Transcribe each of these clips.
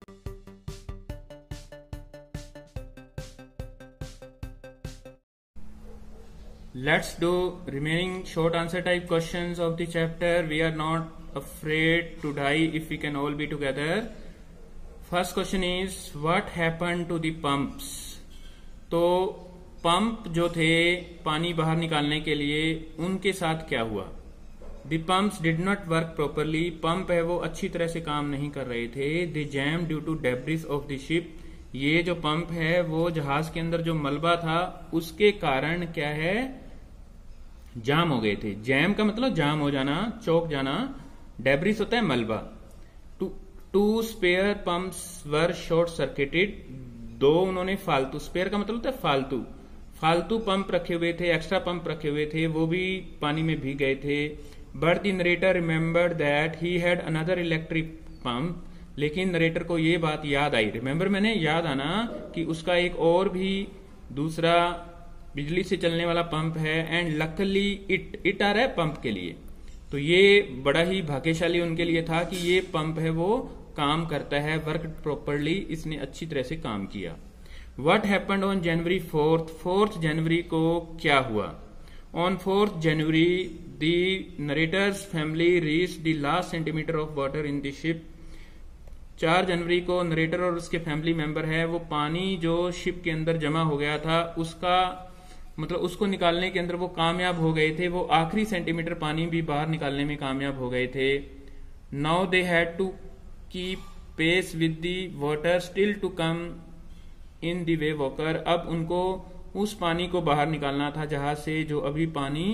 Let's do remaining short answer type questions of the chapter. We are not afraid to die if we can all be together. First question is, what happened to the pumps? तो pump जो थे पानी बाहर निकालने के लिए, उनके साथ क्या हुआ? The pumps did not work properly. Pump है वो अच्छी तरह से काम नहीं कर रहे थे. They jammed due to debris of the ship. ये जो पंप है वो जहाज के अंदर जो मलबा था उसके कारण क्या है, जाम हो गए थे. जैम का मतलब जाम हो जाना, चौक जाना. डेब्रिस होता है मलबा. Two spare pumps were short circuited. दो उन्होंने फालतू, स्पेयर का मतलब होता है फालतू पंप रखे हुए थे, एक्स्ट्रा पंप रखे हुए थे, वो भी पानी में भीग गए थे. But the narrator remembered that he had another electric pump. लेकिन नरेटर को ये बात याद आई. रिमेम्बर मैंने याद आना कि उसका एक और भी दूसरा बिजली से चलने वाला पंप है. एंड लकली इट आ रहा है पंप के लिए, तो ये बड़ा ही भाग्यशाली उनके लिए था कि ये पंप है वो काम करता है, वर्क प्रॉपरली, इसने अच्छी तरह से काम किया. What happened on January 4th जनवरी को क्या हुआ? On 4th January the narrator's family reach the last centimeter of water in the ship. 4 जनवरी को नरेटर और उसके फैमिली मेंबर है वो पानी जो शिप के अंदर जमा हो गया था उसका मतलब उसको निकालने के अंदर वो कामयाब हो गए थे. वो आखिरी सेंटीमीटर पानी भी बाहर निकालने में कामयाब हो गए थे. Now they had to keep pace with the water still to come in the way walker. अब उनको उस पानी को बाहर निकालना था जहाज से जो अभी पानी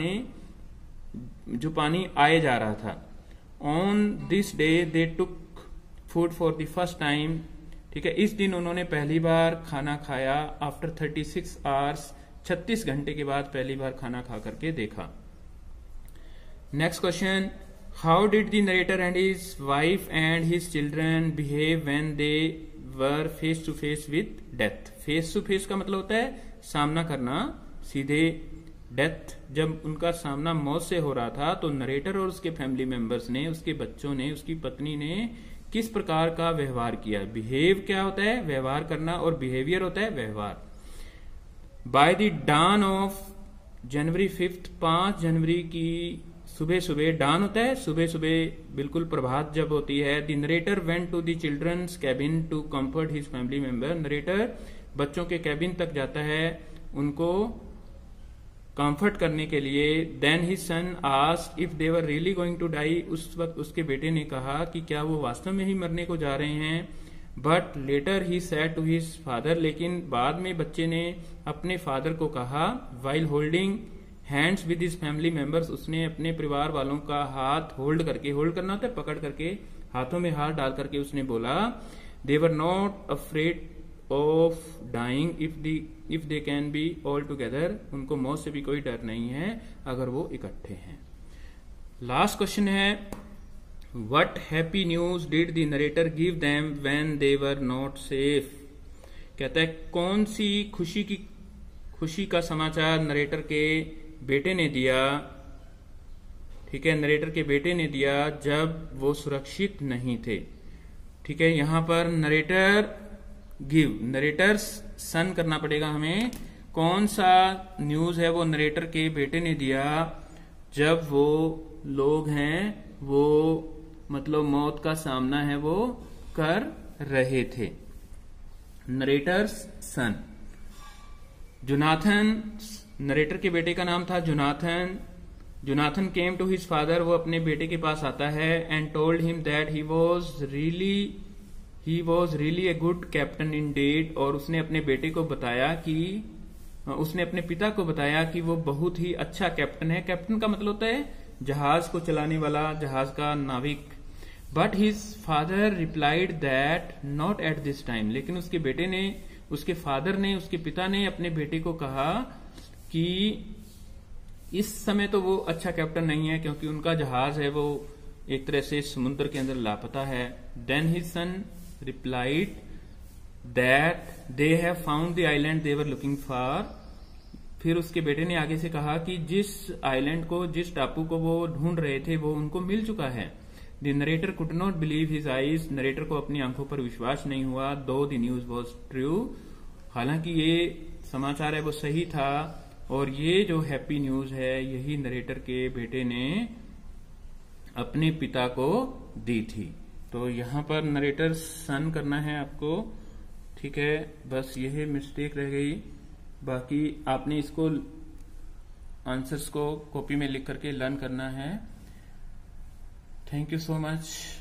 आए जा रहा था. On this day they took food for the first time. ठीक है, इस दिन उन्होंने पहली बार खाना खाया. आफ्टर 36 आवर्स, 36 घंटे के बाद पहली बार खाना खा करके देखा. Next question, how did the narrator and his wife and his children behave when they were face to face with death. Face to face का मतलब होता है सामना करना सीधे. डेथ जब उनका सामना मौत से हो रहा था तो नरेटर और उसके फैमिली मेंबर्स ने, उसके बच्चों ने, उसकी पत्नी ने किस प्रकार का व्यवहार किया. बिहेव क्या होता है? व्यवहार करना, और बिहेवियर होता है व्यवहार. By the dawn of January 5th, 5 जनवरी की सुबह सुबह, डान होता है सुबह सुबह, बिल्कुल प्रभात जब होती है. The narrator went to the children's cabin to comfort his family member. Narrator बच्चों के कैबिन तक जाता है उनको कंफर्ट करने के लिए. Then his son asked if they were really going to die. उस वक्त उसके बेटे ने कहा कि क्या वो वास्तव में ही मरने को जा रहे हैं. But later he said to his father. लेकिन बाद में बच्चे ने अपने फादर को कहा, while holding hands with his family members. उसने अपने परिवार वालों का हाथ होल्ड करके, होल्ड करना होता है पकड़ करके, हाथों में हाथ डाल करके उसने बोला, they were not afraid of dying if they can be all together. उनको मौत से भी कोई डर नहीं है अगर वो इकट्ठे हैं. लास्ट क्वेश्चन है, What happy news did the narrator give them when they were not safe? कहता है कौन सी खुशी का समाचार नरेटर के बेटे ने दिया. ठीक है, नरेटर के बेटे ने दिया जब वो सुरक्षित नहीं थे. ठीक है, यहां पर नरेटर गिव, नरेटर सन करना पड़ेगा हमें. कौन सा न्यूज है वो नरेटर के बेटे ने दिया जब वो लोग हैं वो मतलब मौत का सामना है वो कर रहे थे. नरेटर्स सन जोनाथन, नरेटर के बेटे का नाम था Jonathan. Jonathan came to his father. वो अपने बेटे के पास आता है. And told him that he was really a good captain indeed. और उसने अपने बेटे को बताया कि उसने अपने पिता को बताया कि वो बहुत ही अच्छा कैप्टन है. कैप्टन का मतलब होता है जहाज को चलाने वाला, जहाज का नाविक. But his father replied that not at this time. लेकिन उसके बेटे ने, उसके फादर ने, उसके पिता ने अपने बेटे को कहा कि इस समय तो वो अच्छा कैप्टन नहीं है क्योंकि उनका जहाज है वो एक तरह से समुद्र के अंदर लापता है. Then his son replied that they have found the island they were looking for. फिर उसके बेटे ने आगे से कहा कि जिस आइलैंड को, जिस टापू को वो ढूंढ रहे थे वो उनको मिल चुका है. The narrator could not believe his eyes, narrator को अपनी आंखों पर विश्वास नहीं हुआ। दो द न्यूज वॉज ट्रू, हालांकि ये समाचार है वो सही था, और ये जो हैप्पी न्यूज है यही नरेटर के बेटे ने अपने पिता को दी थी। तो यहां पर नरेटर सन करना है आपको, ठीक है, बस यही मिस्टेक रह गई। बाकी आपने इसको आंसर्स को कॉपी में लिख करके लर्न करना है। Thank you so much.